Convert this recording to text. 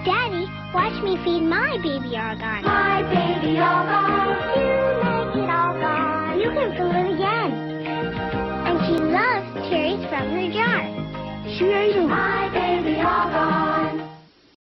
Daddy, watch me feed my baby Argon. My baby Argon. You like it all gone. You can fill it again. And she loves cherries from her jar. My baby Argon.